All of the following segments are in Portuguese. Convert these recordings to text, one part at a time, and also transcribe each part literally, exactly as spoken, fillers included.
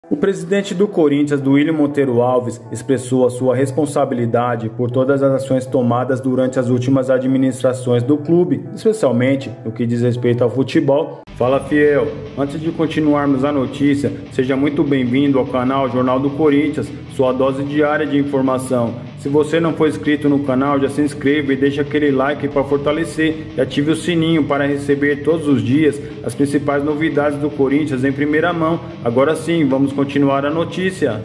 O presidente do Corinthians, Duílio Monteiro Alves, expressou a sua responsabilidade por todas as ações tomadas durante as últimas administrações do clube, especialmente no que diz respeito ao futebol. Fala, fiel! Antes de continuarmos a notícia, seja muito bem-vindo ao canal Jornal do Corinthians, sua dose diária de informação. Se você não for inscrito no canal, já se inscreva e deixa aquele like para fortalecer e ative o sininho para receber todos os dias as principais novidades do Corinthians em primeira mão. Agora sim, vamos continuar a notícia.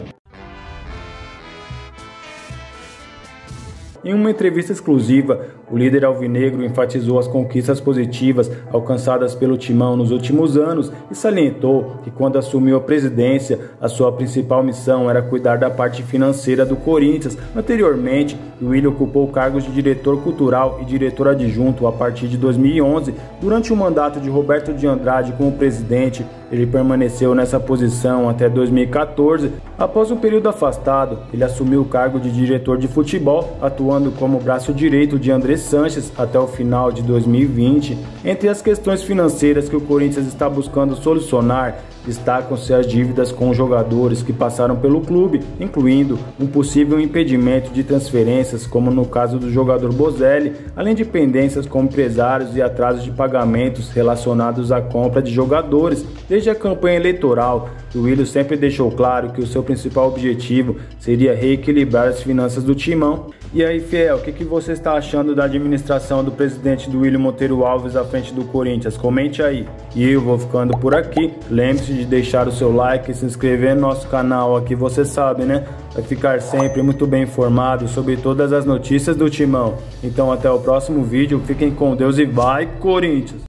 Em uma entrevista exclusiva, o líder alvinegro enfatizou as conquistas positivas alcançadas pelo Timão nos últimos anos e salientou que quando assumiu a presidência, a sua principal missão era cuidar da parte financeira do Corinthians. Anteriormente, Duílio ocupou cargos de diretor cultural e diretor adjunto a partir de dois mil e onze. Durante o mandato de Roberto de Andrade como presidente, ele permaneceu nessa posição até dois mil e quatorze. Após um período afastado, ele assumiu o cargo de diretor de futebol, atuando como braço direito de André Sanches até o final de dois mil e vinte. Entre as questões financeiras que o Corinthians está buscando solucionar, destacam-se as dívidas com jogadores que passaram pelo clube, incluindo um possível impedimento de transferências, como no caso do jogador Bozelli, além de pendências com empresários e atrasos de pagamentos relacionados à compra de jogadores. Desde a campanha eleitoral, Duílio sempre deixou claro que o seu principal objetivo seria reequilibrar as finanças do Timão. E aí, fiel, o que, que você está achando da administração do presidente Duílio Monteiro Alves à frente do Corinthians? Comente aí. E eu vou ficando por aqui. Lembre-se de deixar o seu like e se inscrever no nosso canal aqui, você sabe, né? Vai ficar sempre muito bem informado sobre todas as notícias do Timão. Então até o próximo vídeo, fiquem com Deus e vai, Corinthians!